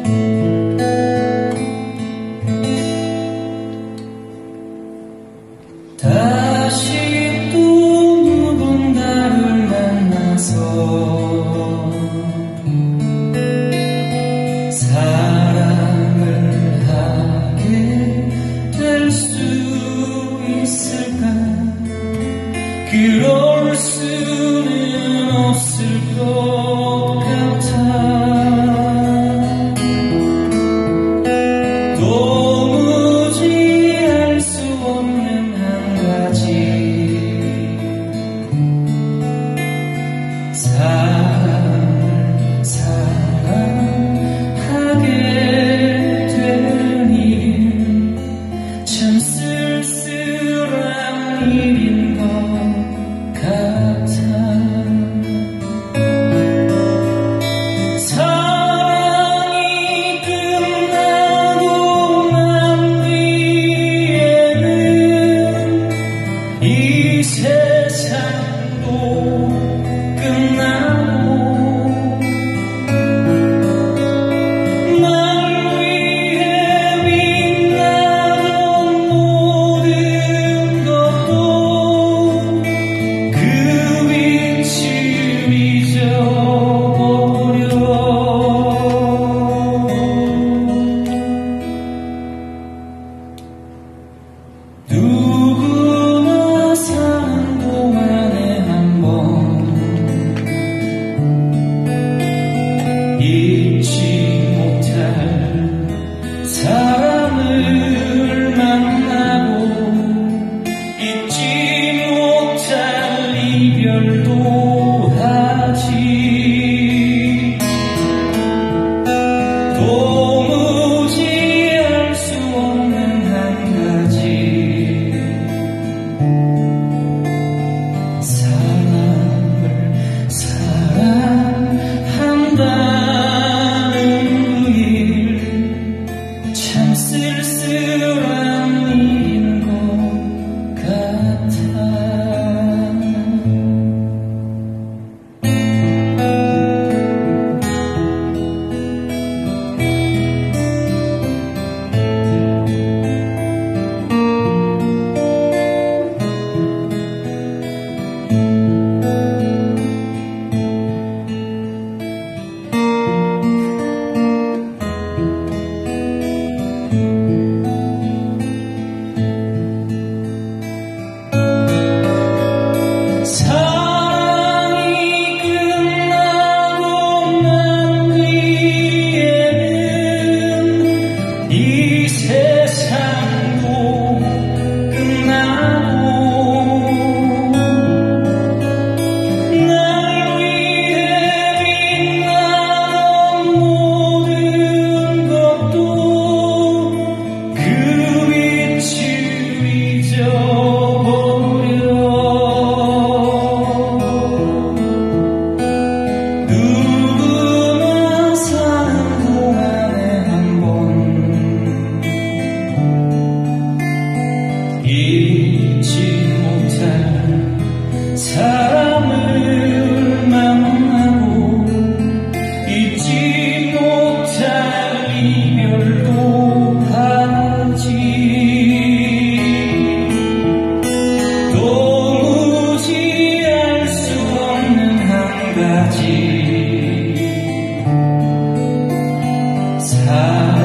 다시 또 누군가를 만나서 사랑을 하게 될 수 있을까? 그럴 수는 없을 것 같아. 도무지 알 수 없는 한 가지 사랑을 사랑하게 되는 일, 참 쓸쓸한 일인 것 같아. 사랑이 끝나고 난 뒤에는 이 세상도 끝나고 날 위해 빛나던 모든 것도 그 빛을 잊어버려. 누구나 사는 동안에 한번 잊지 못할 사람을 만나고 잊지 못할 이별도 하지. 도무지 알 수 없는 한 가지 사랑을 사랑한다는 그 일, 참 쓸쓸한 일인 것 같아. 사랑이 끝나고 난 뒤에는 이 세상도 끝나고 날 위해 빛나던 모든 것도 그 빛을 잊어버려. 누구나 사는 동안에 한번 잊지 못할 사람을 만나고 잊지 못할 이별도 하지. 도무지 알 수 없는 한 가지 사랑